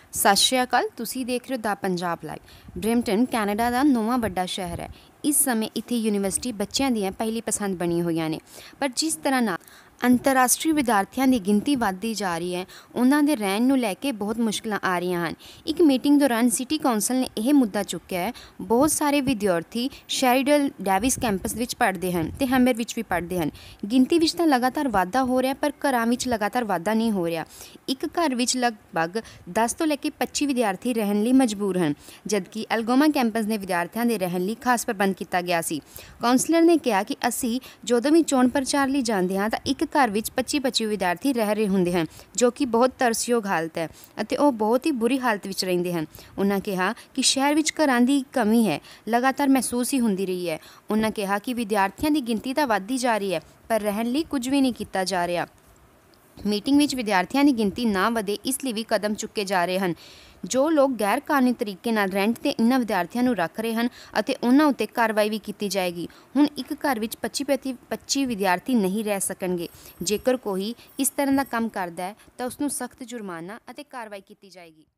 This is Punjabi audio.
ਸਤਿ ਸ਼੍ਰੀ ਅਕਾਲ। ਤੁਸੀਂ ਦੇਖ ਰਹੇ ਹੋ ਦਾ ਪੰਜਾਬ ਲਾਈਵ। ਬ੍ਰੈਂਪਟਨ ਕੈਨੇਡਾ ਦਾ ਨੌਵਾਂ ਵੱਡਾ ਸ਼ਹਿਰ ਹੈ। ਇਸ ਸਮੇਂ ਇੱਥੇ ਯੂਨੀਵਰਸਿਟੀ ਬੱਚਿਆਂ ਦੀਆਂ ਪਹਿਲੀ ਪਸੰਦ ਬਣੀ ਹੋਈਆਂ ਨੇ, ਪਰ ਜਿਸ ਤਰ੍ਹਾਂ ਨਾਲ ਅੰਤਰਰਾਸ਼ਟਰੀ ਵਿਦਿਆਰਥੀਆਂ ਦੀ ਗਿਣਤੀ ਵੱਧਦੀ ਜਾ ਰਹੀ ਹੈ, ਉਹਨਾਂ ਦੇ ਰਹਿਣ ਨੂੰ ਲੈ ਕੇ ਬਹੁਤ ਮੁਸ਼ਕਲਾਂ ਆ ਰਹੀਆਂ ਹਨ। ਇੱਕ ਮੀਟਿੰਗ ਦੌਰਾਨ ਸਿਟੀ ਕੌਂਸਲ ਨੇ ਇਹ ਮੁੱਦਾ ਚੁੱਕਿਆ ਹੈ। ਬਹੁਤ ਸਾਰੇ ਵਿਦਿਆਰਥੀ ਸ਼ੈਰੀਡਨ ਡੇਵਿਸ ਕੈਂਪਸ ਵਿੱਚ ਪੜ੍ਹਦੇ ਹਨ ਅਤੇ ਹੈਮਰ ਵਿੱਚ ਵੀ ਪੜ੍ਹਦੇ ਹਨ। ਗਿਣਤੀ ਵਿੱਚ ਤਾਂ ਲਗਾਤਾਰ ਵਾਧਾ ਹੋ ਰਿਹਾ, ਪਰ ਘਰਾਂ ਵਿੱਚ ਲਗਾਤਾਰ ਵਾਧਾ ਨਹੀਂ ਹੋ ਰਿਹਾ। ਇੱਕ ਘਰ ਵਿੱਚ ਲਗਭਗ 10 ਤੋਂ ਲੈ ਕੇ 25 ਵਿਦਿਆਰਥੀ ਰਹਿਣ ਲਈ ਮਜਬੂਰ ਹਨ, ਜਦਕਿ ਐਲਗੋਮਾ ਕੈਂਪਸ ਦੇ ਵਿਦਿਆਰਥੀਆਂ ਦੇ ਰਹਿਣ ਲਈ ਖਾਸ ਪ੍ਰਬੰਧ ਕੀਤਾ ਗਿਆ ਸੀ। ਕੌਂਸਲਰ ਨੇ ਕਿਹਾ ਕਿ ਅਸੀਂ ਜਦੋਂ ਵੀ ਚੋਣ ਪ੍ਰਚਾਰ ਲਈ ਜਾਂਦੇ ਹਾਂ ਤਾਂ ਇੱਕ ਘਰ ਵਿੱਚ 25 ਵਿਦਿਆਰਥੀ ਰਹਿ ਰਹੇ ਹੁੰਦੇ ਹਨ, ਜੋ ਕਿ ਬਹੁਤ ਤਰਸਯੋਗ ਹਾਲਤ ਹੈ ਅਤੇ ਉਹ ਬਹੁਤ ਹੀ ਬੁਰੀ ਹਾਲਤ ਵਿੱਚ ਰਹਿੰਦੇ ਹਨ। ਉਹਨਾਂ ਕਿਹਾ ਕਿ ਸ਼ਹਿਰ ਵਿੱਚ ਘਰਾਂ ਦੀ ਕਮੀ ਹੈ, ਲਗਾਤਾਰ ਮਹਿਸੂਸ ਹੀ ਹੁੰਦੀ ਰਹੀ ਹੈ। ਉਹਨਾਂ ਕਿਹਾ ਕਿ ਵਿਦਿਆਰਥੀਆਂ ਦੀ ਗਿਣਤੀ ਤਾਂ ਵੱਧਦੀ ਜਾ ਰਹੀ ਹੈ, ਪਰ ਰਹਿਣ ਲਈ ਕੁਝ ਵੀ ਨਹੀਂ ਕੀਤਾ ਜਾ ਰਿਹਾ। ਮੀਟਿੰਗ ਵਿੱਚ ਵਿਦਿਆਰਥੀਆਂ ਦੀ ਗਿਣਤੀ ਨਾ ਵਧੇ, ਇਸ ਲਈ ਵੀ ਕਦਮ ਚੁੱਕੇ ਜਾ ਰਹੇ ਹਨ। ਜੋ ਲੋਕ ਗੈਰ ਕਾਨੂੰਨੀ ਤਰੀਕੇ ਨਾਲ ਰੈਂਟ 'ਤੇ ਇਹਨਾਂ ਵਿਦਿਆਰਥੀਆਂ ਨੂੰ ਰੱਖ ਰਹੇ ਹਨ ਅਤੇ ਉਹਨਾਂ ਉੱਤੇ ਕਾਰਵਾਈ ਵੀ ਕੀਤੀ ਜਾਏਗੀ। ਹੁਣ ਇੱਕ ਘਰ ਵਿੱਚ 25 ਵਿਦਿਆਰਥੀ ਨਹੀਂ ਰਹਿ ਸਕਣਗੇ। ਜੇਕਰ ਕੋਈ ਇਸ ਤਰ੍ਹਾਂ ਦਾ ਕੰਮ ਕਰਦਾ ਹੈ ਤਾਂ ਉਸ ਨੂੰ ਸਖਤ ਜੁਰਮਾਨਾ ਅਤੇ ਕਾਰਵਾਈ ਕੀਤੀ ਜਾਏਗੀ।